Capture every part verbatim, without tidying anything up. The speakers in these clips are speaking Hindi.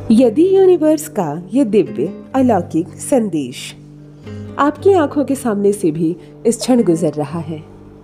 यदि यूनिवर्स का ये दिव्य अलौकिक संदेश आपकी आंखों के सामने से भी इस क्षण गुजर रहा है,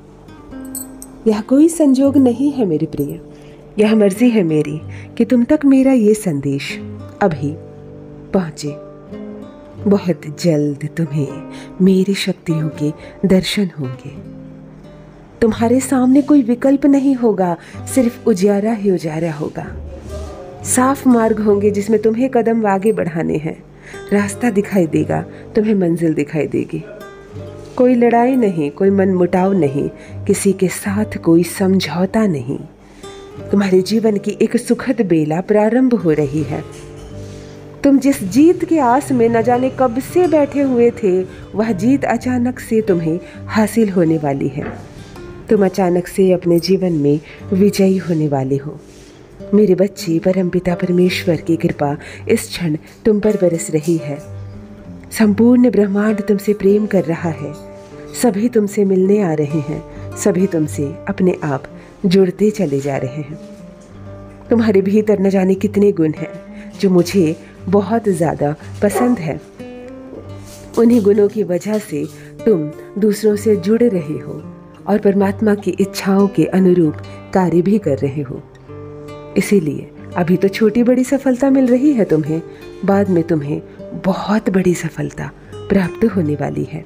यह कोई संजोग नहीं है मेरे प्रिय, यह मर्जी है मेरी कि तुम तक मेरा ये संदेश अभी पहुंचे। बहुत जल्द तुम्हें मेरी शक्तियों के दर्शन होंगे। तुम्हारे सामने कोई विकल्प नहीं होगा, सिर्फ उजियारा ही उजियारा होगा। साफ मार्ग होंगे जिसमें तुम्हें कदम आगे बढ़ाने हैं। रास्ता दिखाई देगा, तुम्हें मंजिल दिखाई देगी। कोई लड़ाई नहीं, कोई मनमुटाव नहीं, किसी के साथ कोई समझौता नहीं। तुम्हारे जीवन की एक सुखद बेला प्रारंभ हो रही है। तुम जिस जीत के आस में न जाने कब से बैठे हुए थे, वह जीत अचानक से तुम्हें हासिल होने वाली है। तुम अचानक से अपने जीवन में विजयी होने वाले हो। मेरे बच्चे, परमपिता परमेश्वर की कृपा इस क्षण तुम पर बरस रही है। संपूर्ण ब्रह्मांड तुमसे प्रेम कर रहा है। सभी तुमसे मिलने आ रहे हैं, सभी तुमसे अपने आप जुड़ते चले जा रहे हैं। तुम्हारे भीतर न जाने कितने गुण हैं जो मुझे बहुत ज़्यादा पसंद है। उन्हीं गुणों की वजह से तुम दूसरों से जुड़ रहे हो और परमात्मा की इच्छाओं के अनुरूप कार्य भी कर रहे हो। इसीलिए अभी तो छोटी बड़ी सफलता मिल रही है तुम्हें, बाद में तुम्हें बहुत बड़ी सफलता प्राप्त होने वाली है।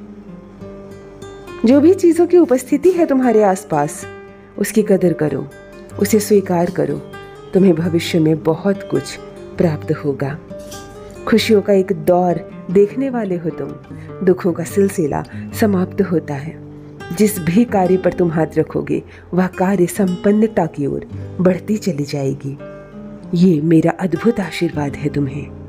जो भी चीज़ों की उपस्थिति है तुम्हारे आसपास, उसकी कदर करो, उसे स्वीकार करो। तुम्हें भविष्य में बहुत कुछ प्राप्त होगा। खुशियों का एक दौर देखने वाले हो तुम। दुखों का सिलसिला समाप्त होता है। जिस भी कार्य पर तुम हाथ रखोगे, वह कार्य संपन्नता की ओर बढ़ती चली जाएगी। ये मेरा अद्भुत आशीर्वाद है तुम्हें।